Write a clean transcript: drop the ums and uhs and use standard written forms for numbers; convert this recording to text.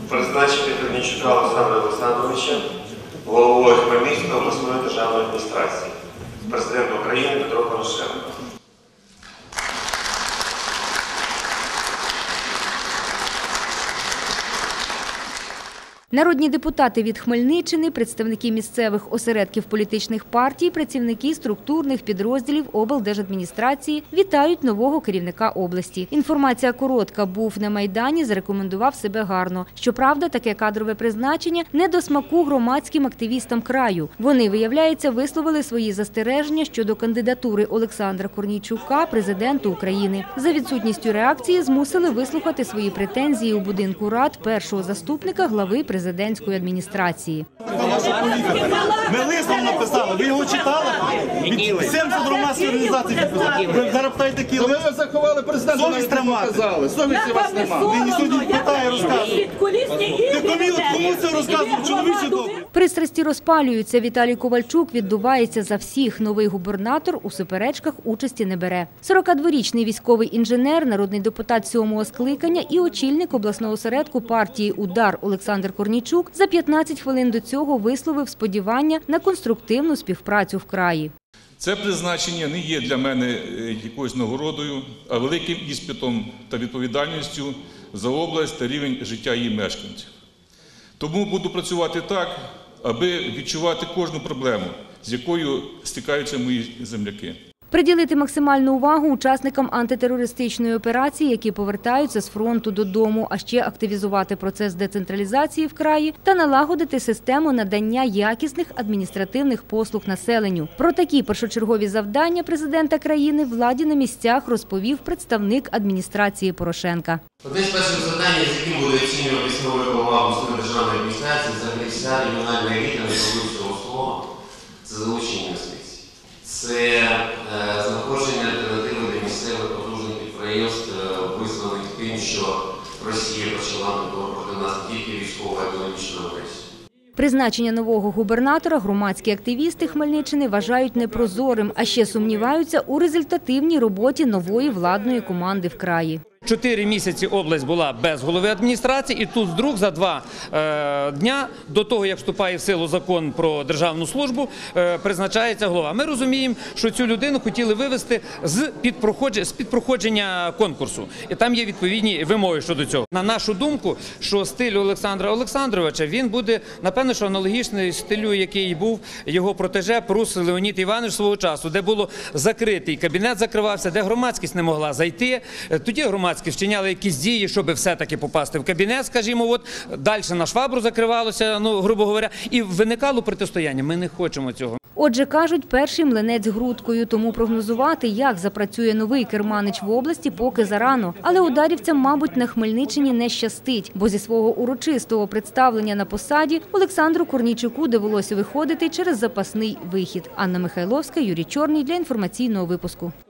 Призначити Корнійчука Олександра Олександровича головою Хмельницької обласної державної адміністрації. Президент України Петро Порошенко. Народні депутати від Хмельниччини, представники місцевих осередків політичних партій, працівники структурних підрозділів облдержадміністрації вітають нового керівника області. Інформація коротка: був на Майдані, зарекомендував себе гарно. Щоправда, таке кадрове призначення не до смаку громадським активістам краю. Вони, виявляється, висловили свої застереження щодо кандидатури Олександра Корнійчука президенту України. За відсутністю реакції змусили вислухати свої претензії у будинку рад першого заступника глави президентської адміністрації. Ми лист вам написали, ви його читали? 70 громадських організацій підписали. Ви зараз питаєте, які лист? Ви заховали президента, Совість тримати. Совісті вас немає. Він сьогодні питає, розказує. Кому це розказує? Чоловіче добре. Пристрасті розпалюються. Віталій Ковальчук віддувається за всіх. Новий губернатор у суперечках участі не бере. 42-річний військовий інженер, народний депутат 7-го скликання і очільник обласного осередку партії «Удар» Олександр Корнійчук за 15 хвилин до цього висловив сподівання на конструктивну співпрацю в краї. Це призначення не є для мене якоюсь нагородою, а великим іспитом та відповідальністю за область та рівень життя її мешканців. Тому буду працювати так, аби відчувати кожну проблему, з якою стикаються мої земляки. Приділити максимальну увагу учасникам антитерористичної операції, які повертаються з фронту додому, а ще активізувати процес децентралізації в краї та налагодити систему надання якісних адміністративних послуг населенню. Про такі першочергові завдання президента країни владі на місцях розповів представник адміністрації Порошенка. Одне з перших завдань, з яким буде оцінюватися новий голова обласної державної адміністрації, взагалі вся регіональна еліта найпроближчого слова – це залучення інвестицій. Це знаходження альтернативи для місцевих потужних підприємств, визваних тим, що Росія почала проти нас не тільки військову, а й економічну агресію. Призначення нового губернатора громадські активісти Хмельниччини вважають непрозорим, а ще сумніваються у результативній роботі нової владної команди в краї. 4 місяці область була без голови адміністрації, і тут вдруг за 2 дня до того, як вступає в силу закон про державну службу, призначається голова. Ми розуміємо, що цю людину хотіли вивести з-під проходження конкурсу. І там є відповідні вимоги щодо цього. На нашу думку, що стиль Олександра Олександровича, він буде, напевно, що аналогічний стилю, який був його протеже Прус Леонід Іванович свого часу, де було закритий кабінет, закривався, де громадськість не могла зайти. Тоді громадськість вчиняли якісь дії, щоб все-таки попасти в кабінет, скажімо, далі на швабру закривалося, грубо говоря, і виникало протистояння. Ми не хочемо цього. Отже, кажуть, перший млинець грудкою, тому прогнозувати, як запрацює новий керманич в області, поки зарано. Але ударівцям, мабуть, на Хмельниччині не щастить, бо зі свого урочистого представлення на посаді Олександру Корнійчуку довелося виходити через запасний вихід. Анна Михайловська, Юрій Чорний для інформаційного випуску.